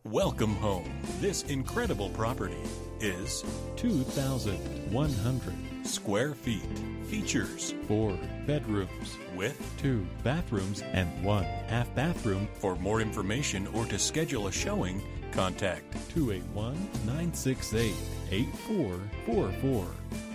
Welcome home. This incredible property is 2,100 square feet. Features 4 bedrooms with 2 bathrooms and 1 half bathroom. For more information or to schedule a showing, contact 281-968-8444.